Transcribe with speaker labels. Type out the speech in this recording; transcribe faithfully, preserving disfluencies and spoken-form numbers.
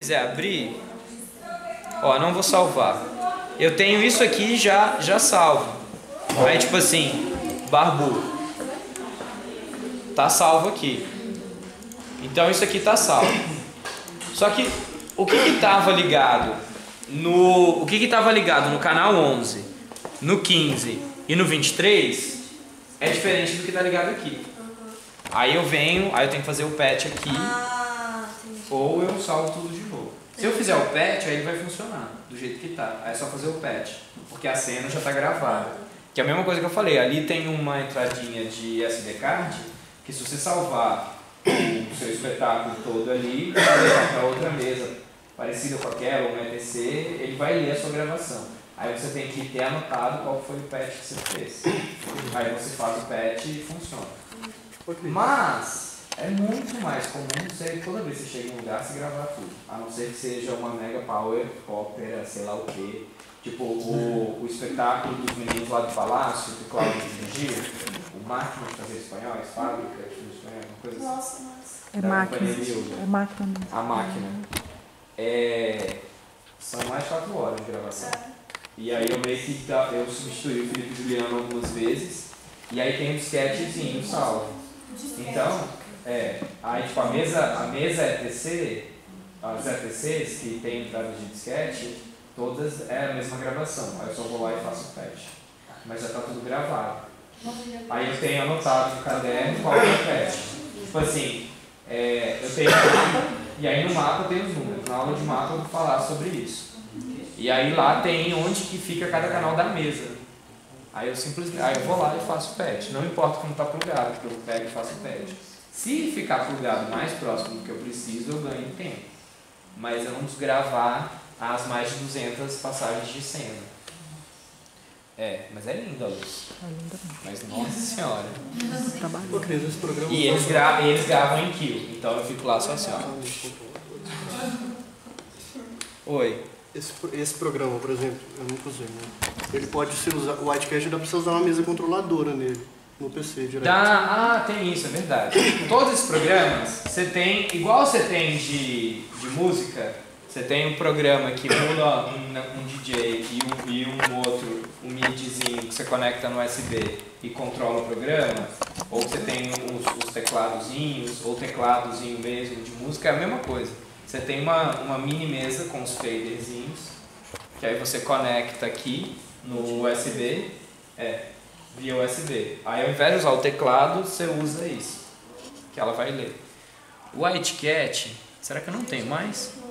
Speaker 1: quiser abrir, ó, não vou salvar. Eu tenho isso aqui já, já salvo. Aí tipo assim, Barbu. Tá salvo aqui. Então isso aqui tá salvo. Só que o que que tava ligado no, o que que tava ligado no canal onze, no quinze e no vinte e três é diferente do que tá ligado aqui. Aí eu venho, aí eu tenho que fazer o patch aqui, ou eu salvo tudo de novo. Se eu fizer o patch, aí ele vai funcionar do jeito que tá. Aí é só fazer o patch, porque a cena já tá gravada. Que é a mesma coisa que eu falei, ali tem uma entradinha de S D card, que se você salvar o seu espetáculo todo ali, levar para outra mesa parecida com aquela, ou um E T C, ele vai ler a sua gravação. Aí você tem que ter anotado qual foi o patch que você fez. Aí você faz o patch e funciona. Mas é muito mais comum você, toda vez que você chega em um lugar, você gravar tudo. A não ser que seja uma mega power opera, sei lá o quê. Tipo o, o espetáculo dos meninos lá do Palácio, que o Cláudio dirigiu, o Máquina de Fazer Espanhóis, Fábrica de Fazer Espanhóis, uma coisa assim.
Speaker 2: Nossa, nossa.
Speaker 3: É máquina. É máquina.
Speaker 1: A máquina. É, são mais de quatro horas de gravação. E aí eu meio que eu substituí o Felipe Juliano algumas vezes. E aí tem um sketchzinho salvo. Então, é, aí tipo a mesa, a mesa E T C, as E T Cs que tem entrada de disquete, todas é a mesma gravação. Aí eu só vou lá e faço o patch. Mas já está tudo gravado. Aí eu tenho anotado no caderno qual é o patch. Tipo assim, é, eu tenho e aí no mapa eu tenho os números. Na aula de mapa eu vou falar sobre isso. E aí lá tem onde que fica cada canal da mesa. Aí eu simplesmente, aí eu vou lá e faço o patch. Não importa como está plugado, porque eu pego e faço o patch. Se ficar plugado mais próximo do que eu preciso, eu ganho tempo. Mas eu não preciso gravar as mais de duzentas passagens de cena. É, mas é lindo a luz.
Speaker 3: É lindo.
Speaker 1: Mas nossa senhora.
Speaker 4: Pô, Cris, esse programa
Speaker 1: E eles, gra eles gravam em kill, então eu fico lá só assim, ó. Oi.
Speaker 4: Esse, esse programa, por exemplo, eu nunca usei, né? Ele pode ser usado, o Whitecast dá pra você usar uma mesa controladora nele, no P C direto.
Speaker 1: Dá, ah, tem isso, é verdade. Todos esses programas, você tem, igual você tem de, de música, você tem um programa que muda um, um D J e um, e um outro, um midzinho que você conecta no U S B e controla o programa, ou você tem os, os tecladozinhos, ou tecladozinho mesmo de música, é a mesma coisa. Você tem uma, uma mini mesa com os faderzinhos, que aí você conecta aqui no U S B, é, via U S B. Aí ao invés de usar o teclado, você usa isso, que ela vai ler. O Whitecat, será que eu não tenho mais?